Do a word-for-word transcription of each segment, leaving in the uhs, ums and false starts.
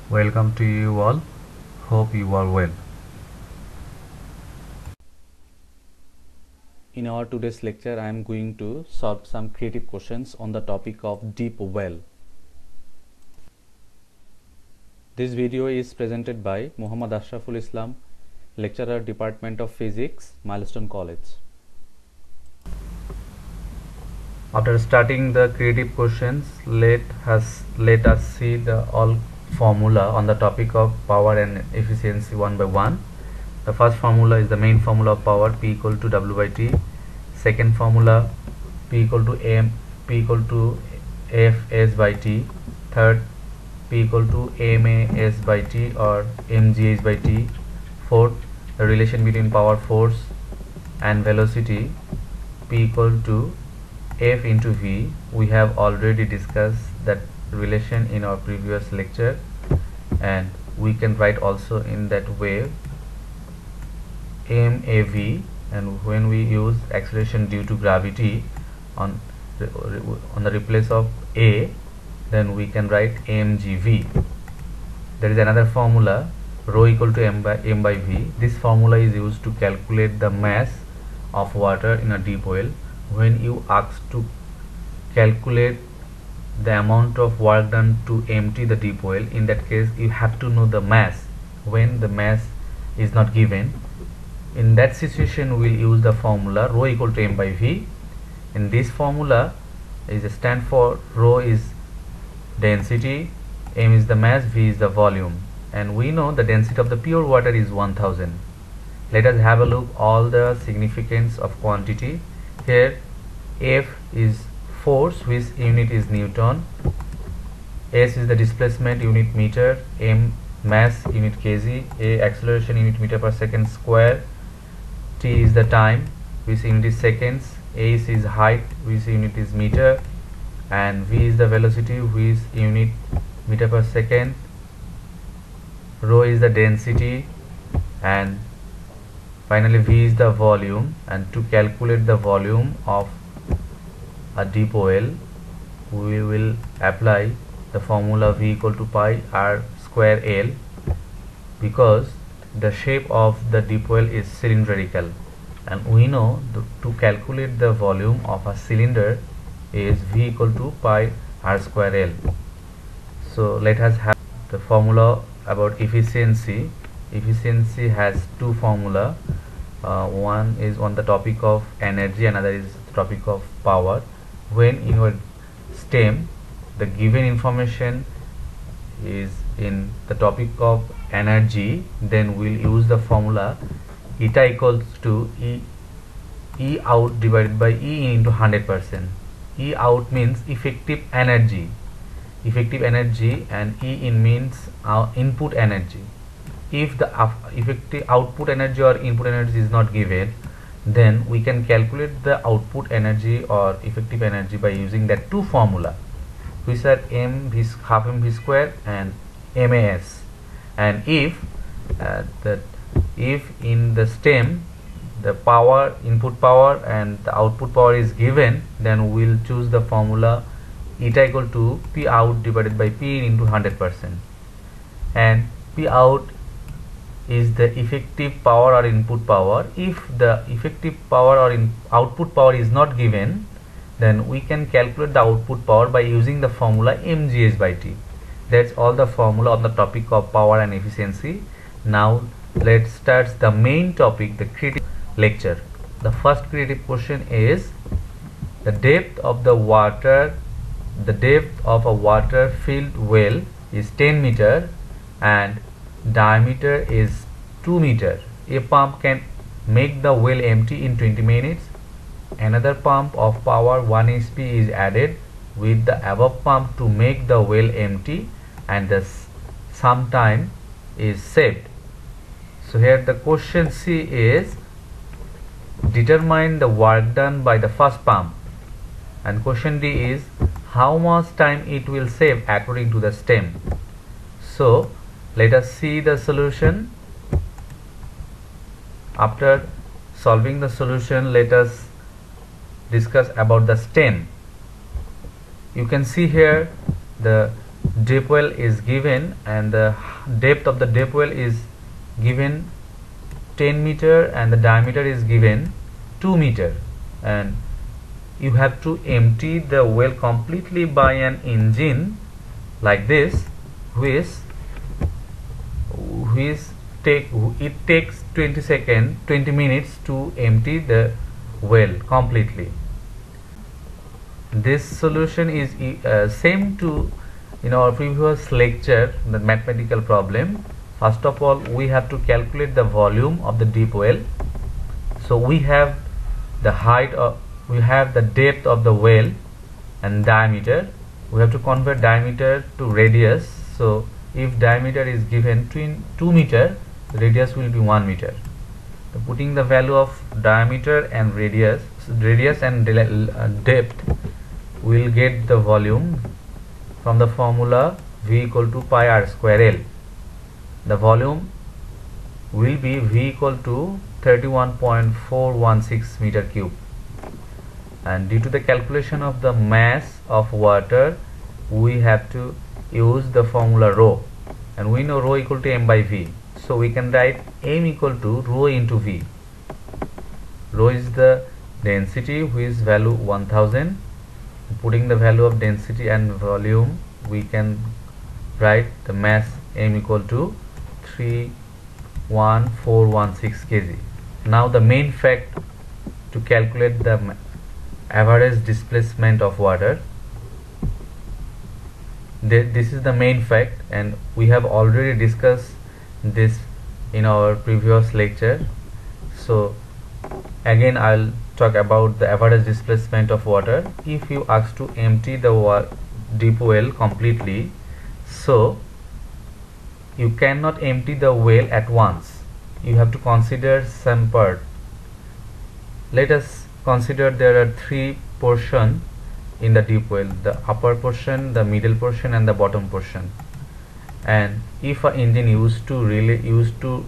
Welcome to you all. Hope you are well. In our today's lecture, I am going to solve some creative questions on the topic of deep well. This video is presented by Muhammad Ashraful Islam, lecturer, Department of Physics, Milestone College. After starting the creative questions, let us let us see the all formula on the topic of power and efficiency one by one. The first formula is the main formula of power, P equal to W by T. Second formula, P equal to M, P equal to F S by T. Third, P equal to M A S by T or M G H by T. Fourth, the relation between power, force and velocity, P equal to F into V. We have already discussed that relation in our previous lecture, and we can write also in that way M A V, and when we use acceleration due to gravity on on the replace of A, then we can write M G V. There is another formula, rho equal to m by m by v. This formula is used to calculate the mass of water in a deep well. When you ask to calculate the amount of work done to empty the deep well, in that case you have to know the mass when the mass is not given. In that situation we will use the formula rho equal to m by v. In this formula is a stand for rho is density, m is the mass, v is the volume, and we know the density of the pure water is one thousand. Let us have a look all the significance of quantity. Here F is force, which unit is Newton, S is the displacement, unit meter, M mass, unit kg, A acceleration, unit meter per second square, T is the time, which unit is seconds, H is height, which unit is meter, and V is the velocity, which unit meter per second, rho is the density, and finally V is the volume. And to calculate the volume of a deep well, we will apply the formula V equal to pi r square L, because the shape of the deep well is cylindrical, and we know the, to calculate the volume of a cylinder is V equal to pi r square L. So let us have the formula about efficiency. Efficiency has two formula. Uh, one is on the topic of energy, another is the topic of power. When in your STEM the given information is in the topic of energy, then we'll use the formula eta equals to E E out divided by E into one hundred percent. E out means effective energy, effective energy, and E in means our input energy. If the effective output energy or input energy is not given, then we can calculate the output energy or effective energy by using that two formula, which are m v half m v square and mas. And if uh, that if in the STEM the power, input power and the output power is given, then we'll choose the formula eta equal to P out divided by P in into one hundred percent, and P out is the effective power or input power. If the effective power or in output power is not given, then we can calculate the output power by using the formula M G H by T. That's all the formula on the topic of power and efficiency. Now let's start the main topic, the creative lecture. The first creative question is the depth of the water the depth of a water filled well is ten meter and diameter is two meter. A pump can make the well empty in twenty minutes. Another pump of power one H P is added with the above pump to make the well empty, and the some time is saved. So here the question C is determine the work done by the first pump, and question D is how much time it will save according to the STEM. So let us see the solution. After solving the solution, let us discuss about the STEM. You can see here the deep well is given and the depth of the deep well is given ten meter and the diameter is given two meter, and you have to empty the well completely by an engine like this, which which take it takes twenty seconds twenty minutes to empty the well completely. This solution is uh, same to in our previous lecture, the mathematical problem. First of all, we have to calculate the volume of the deep well. So we have the height of we have the depth of the well and diameter. We have to convert diameter to radius. So if diameter is given two meter, radius will be one meter. So putting the value of diameter and radius radius and uh, depth, we will get the volume from the formula V equal to pi r square L. The volume will be V equal to thirty-one point four one six meter cube, and due to the calculation of the mass of water, we have to use the formula rho, and we know rho equal to m by v. So we can write m equal to rho into v. Rho is the density, which is value one thousand. Putting the value of density and volume, we can write the mass m equal to three one four one six kilograms. Now the main fact to calculate the average displacement of water. This is the main fact, and we have already discussed this in our previous lecture. So again I'll talk about the average displacement of water. If you ask to empty the deep well completely, so you cannot empty the well at once. You have to consider some part. Let us consider there are three portions in the deep well: the upper portion, the middle portion, and the bottom portion. And if an engine used to really used to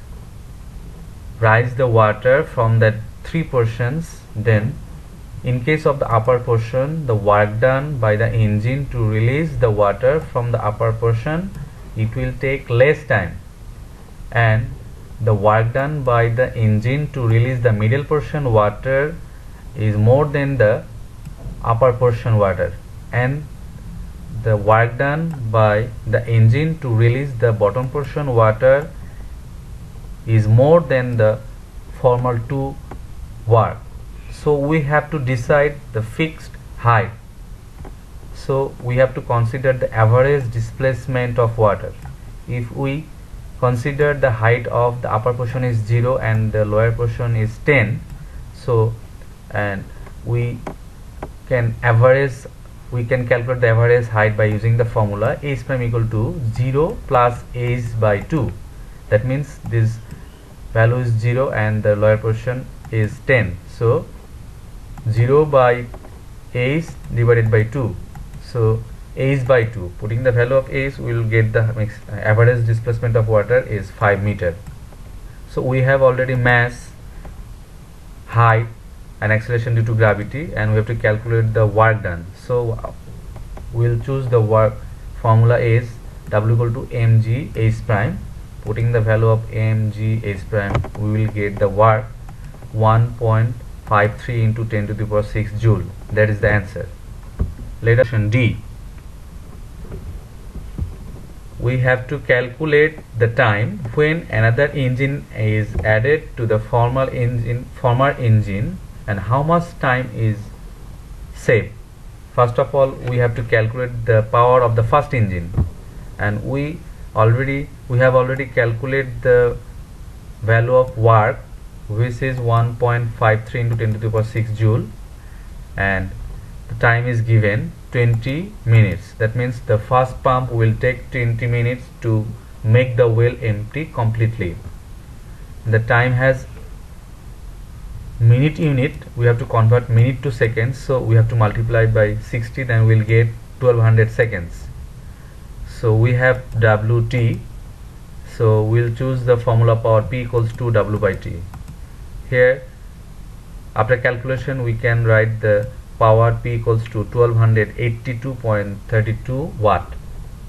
rise the water from that three portions, then in case of the upper portion, the work done by the engine to release the water from the upper portion, it will take less time, and the work done by the engine to release the middle portion water is more than the upper portion water, and the work done by the engine to release the bottom portion water is more than the former two work. So we have to decide the fixed height. So we have to consider the average displacement of water. If we consider the height of the upper portion is zero and the lower portion is ten, so and we can average we can calculate the average height by using the formula h prime equal to zero plus h by two. That means this value is zero and the lower portion is ten, so zero by h divided by two, so h by two. Putting the value of h, we will get the average displacement of water is five meter. So we have already mass, height, and acceleration due to gravity, and we have to calculate the work done. So we will choose the work formula is W equal to mg h prime. Putting the value of mg h prime, we will get the work one point five three into ten to the power six joule. That is the answer. Let us D. We have to calculate the time when another engine is added to the former engine former engine and how much time is saved. First of all, we have to calculate the power of the first engine, and we already we have already calculated the value of work, which is one point five three into ten to the power six joule, and the time is given twenty minutes. That means the first pump will take twenty minutes to make the well empty completely. The time has minute unit, we have to convert minute to seconds, so we have to multiply by sixty, then we'll get twelve hundred seconds. So we have W T, so we'll choose the formula power P equals to W by T. Here after calculation we can write the power P equals to twelve eighty-two point three two watt.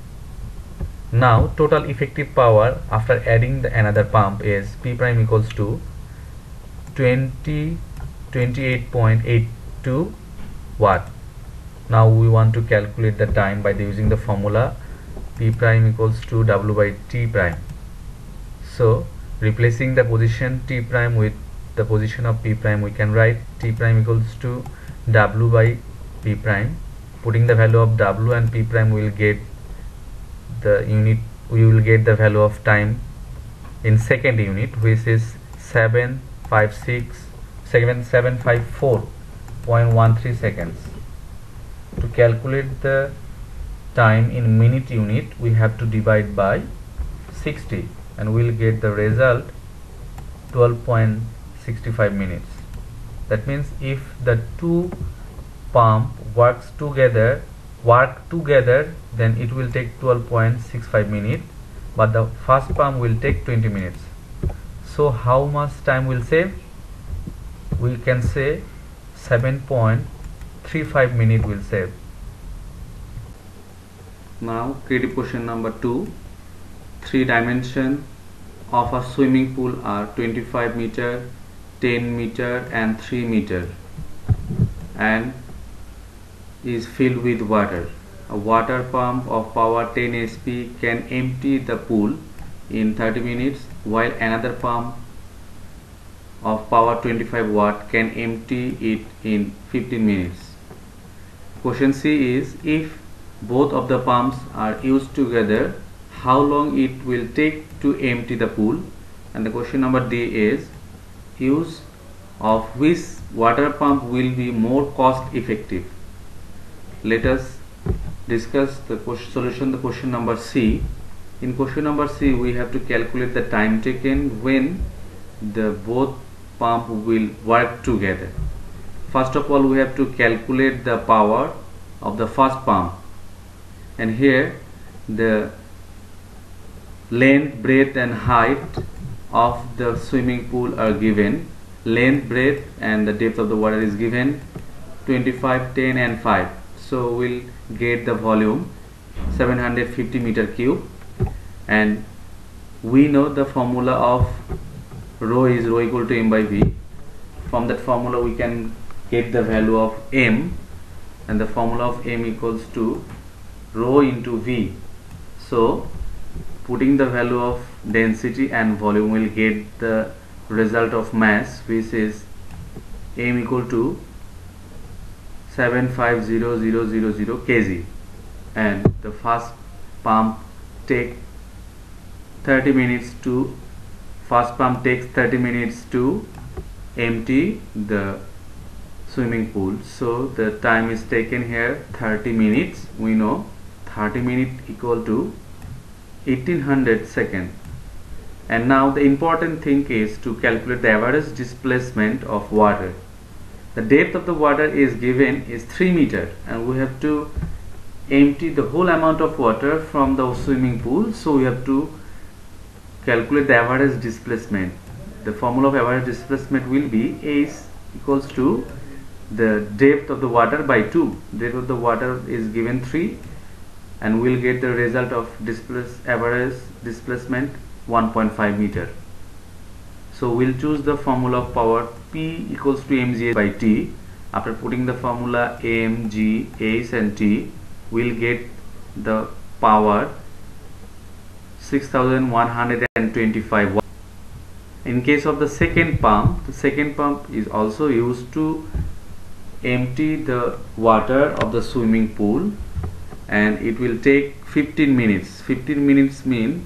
Now total effective power after adding the another pump is P prime equals to twenty twenty-eight point eight two watt. Now we want to calculate the time by using the formula P prime equals to W by T prime. So replacing the position T prime with the position of P prime, we can write T prime equals to W by P prime. Putting the value of W and P prime, we will get the unit, we will get the value of time in second unit, which is seven five six seven seven five four point one three seconds. To calculate the time in minute unit, we have to divide by sixty and we will get the result twelve point six five minutes. That means if the two pump works together work together then it will take twelve point six five minutes, but the first pump will take twenty minutes. So how much time will save? We can say seven point three five minutes will save. Now creative question number two. Three dimensions of a swimming pool are twenty-five meter, ten meter and three meter and is filled with water. A water pump of power ten H P can empty the pool in thirty minutes, while another pump of power twenty-five watt can empty it in fifteen minutes. Question C is, if both of the pumps are used together, how long it will take to empty the pool? And the question number D is, use of which water pump will be more cost effective? Let us discuss the solution, the question number C. In question number C, we have to calculate the time taken when the both pump will work together. First of all, we have to calculate the power of the first pump, and here the length, breadth and height of the swimming pool are given. Length, breadth and the depth of the water is given twenty-five, ten and five. So we'll get the volume seven hundred fifty meter cube, and we know the formula of rho is rho equal to m by v. From that formula we can get the value of m, and the formula of m equals to rho into v. So putting the value of density and volume, will get the result of mass, which is m equal to seven five zero zero zero zero kg, and the first pump take thirty minutes to first pump takes thirty minutes to empty the swimming pool. So the time is taken here thirty minutes. We know thirty minutes equal to eighteen hundred seconds. And now the important thing is to calculate the average displacement of water. The depth of the water is given is three meter, and we have to empty the whole amount of water from the swimming pool. So we have to calculate the average displacement. The formula of average displacement will be H equals to the depth of the water by two. Depth of the water is given three, and we'll get the result of displace average displacement one point five meter. So we'll choose the formula of power P equals to mgh by T. After putting the formula m, g, h and T, we'll get the power six thousand one hundred twenty-five watts. In case of the second pump, the second pump is also used to empty the water of the swimming pool, and it will take fifteen minutes. fifteen minutes mean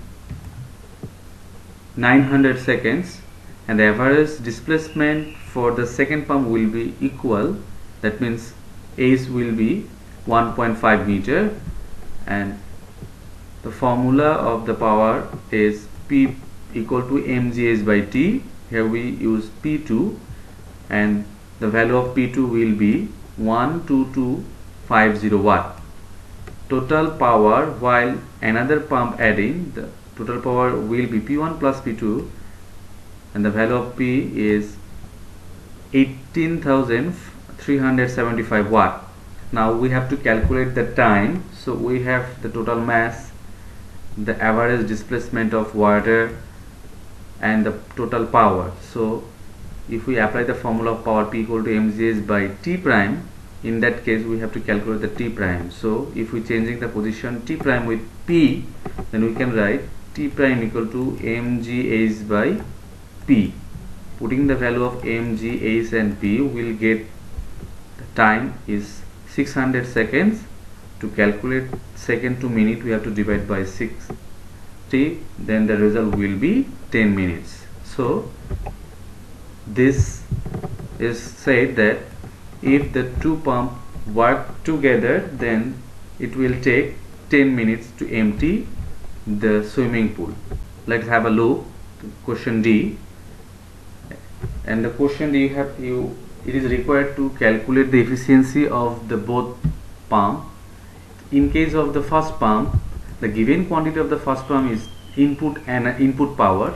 nine hundred seconds, and the average displacement for the second pump will be equal. That means H will be one point five meter, and the formula of the power is P equal to mgh by T. Here we use P two, and the value of P two will be one two two five zero watt. Total power while another pump adding, the total power will be P one plus P two, and the value of P is eighteen thousand three hundred seventy-five watt. Now we have to calculate the time. So we have the total mass the average displacement of water and the total power. So if we apply the formula of power P equal to mgh by T prime, in that case we have to calculate the T prime. So if we changing the position T prime with P, then we can write T prime equal to mgh by P. Putting the value of mgh and P, will get the time is six hundred seconds. To calculate second to minute, we have to divide by sixty, then the result will be ten minutes. So this is said that if the two pumps work together, then it will take ten minutes to empty the swimming pool. Let's have a look to question D. And the question D, you have you it is required to calculate the efficiency of the both pump. In case of the first pump, the given quantity of the first pump is input and input power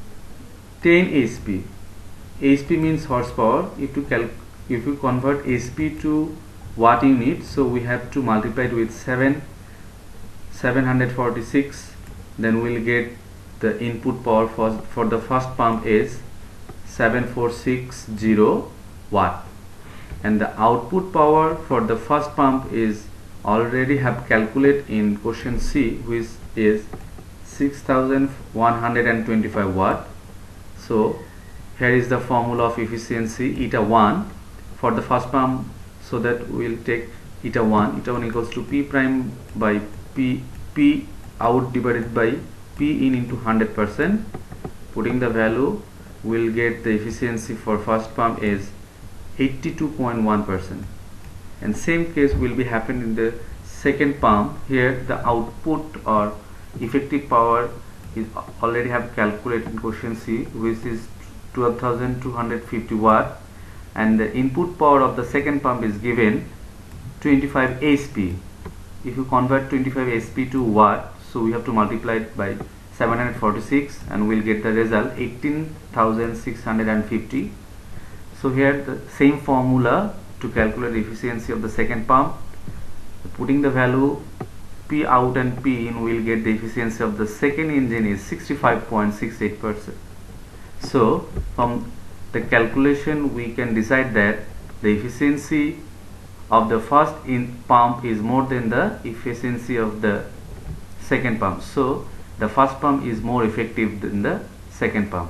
ten H P. H P means horsepower. If you cal if you convert H P to watt unit, so we have to multiply it with seven seven hundred forty-six. Then we'll get the input power for for the first pump is seven four six zero watt, and the output power for the first pump is already have calculated in question C, which is six thousand one hundred twenty-five watt. So here is the formula of efficiency eta one for the first pump, so that we will take eta one. Eta one equals to P prime by P P out divided by P in into one hundred percent. Putting the value, we will get the efficiency for first pump is eighty-two point one percent. And same case will be happen in the second pump. Here the output or effective power is already have calculated in question C, which is twelve thousand two hundred fifty watt, and the input power of the second pump is given twenty-five H P. If you convert twenty-five H P to watt, so we have to multiply it by seven hundred forty-six, and we'll get the result eighteen thousand six hundred fifty. So here the same formula to calculate the efficiency of the second pump. Putting the value P out and P in, we'll get the efficiency of the second engine is sixty-five point six eight percent. So from the calculation, we can decide that the efficiency of the first in pump is more than the efficiency of the second pump. So the first pump is more effective than the second pump.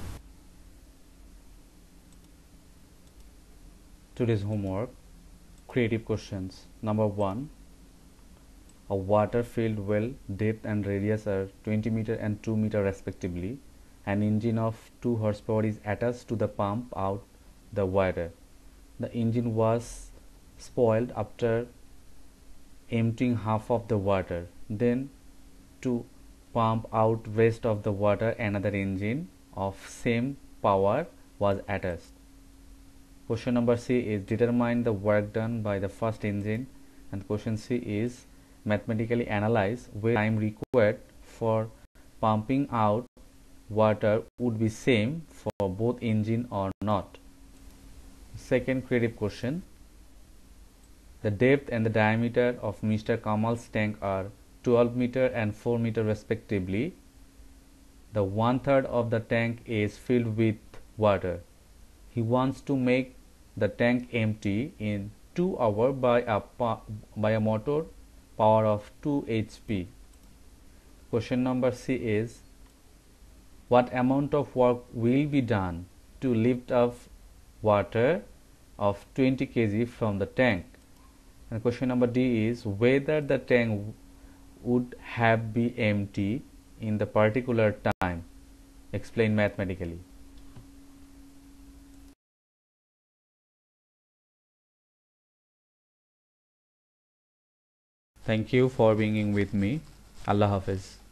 Today's homework: creative questions. Number one, a water filled well, depth and radius are twenty meter and two meter respectively. An engine of two horsepower is attached to the pump out the water. The engine was spoiled after emptying half of the water. Then to pump out rest of the water, another engine of same power was attached. Question number C is determine the work done by the first engine, and question C is mathematically analyze whether time required for pumping out water would be same for both engine or not. Second creative question: the depth and the diameter of Mister Kamal's tank are twelve meter and four meter respectively. The one third of the tank is filled with water. He wants to make the tank empty in two hours by a by a motor power of two H P. Question number C is what amount of work will be done to lift up water of twenty kilograms from the tank? And question number D is whether the tank would have been empty in the particular time. Explain mathematically. Thank you for being with me. Allah Hafiz.